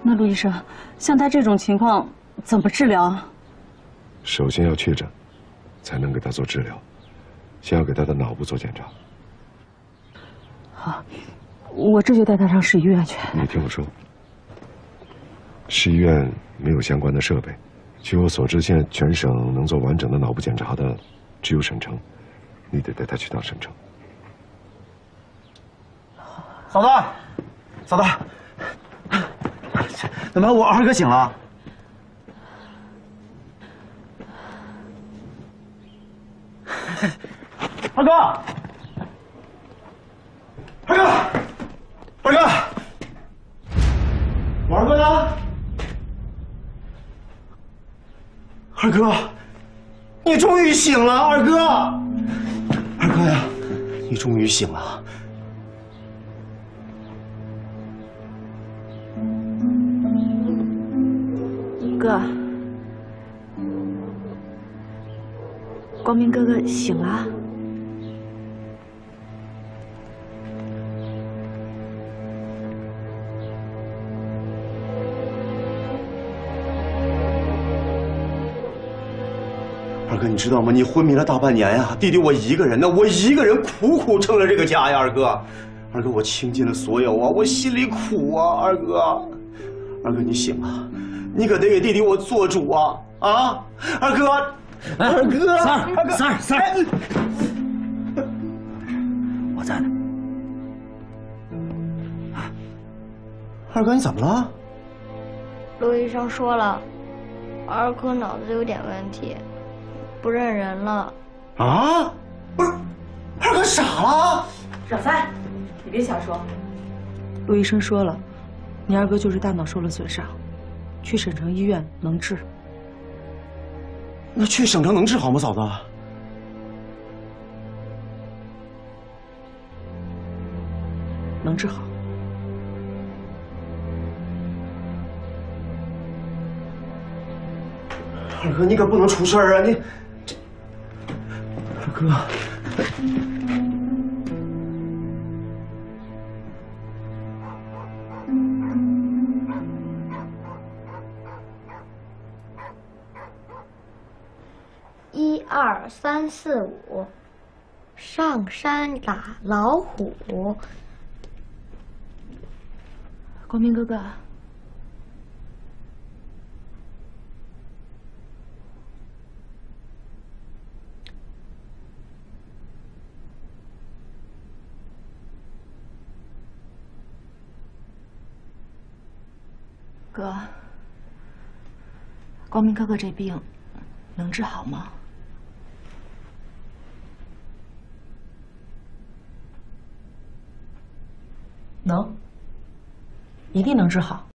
那陆医生，像他这种情况怎么治疗啊？ 首先要确诊，才能给他做治疗。先要给他的脑部做检查。 好，我这就带他上市医院去。 你听我说，市医院没有相关的设备。据我所知，现在全省能做完整的脑部检查的只有省城，你得带他去趟省城。 嫂子，嫂子，怎么我二哥醒了？二哥，二哥，二哥，我二哥呢？二哥，你终于醒了，二哥，二哥呀，你终于醒了。 哥，光明哥哥醒了。 二哥，你知道吗？你昏迷了大半年呀，弟弟我一个人呢，我一个人苦苦撑了这个家呀，二哥，二哥，我倾尽了所有啊，我心里苦啊，二哥，二哥你醒了，你可得给弟弟我做主啊！啊，二哥，二哥， 三儿，我在呢。 二哥你怎么了？ 陆医生说了，二哥脑子有点问题，不认人了。 啊？不是，二哥傻了？ 小三，你别瞎说。陆医生说了，你二哥就是大脑受了损伤，去省城医院能治。 那去省城能治好吗，嫂子？ 能治好。 二哥，你可不能出事儿啊！你，二哥。 1、2、3、4、5，上山打老虎。 光明哥哥，哥，光明哥哥这病能治好吗？能，一定能治好。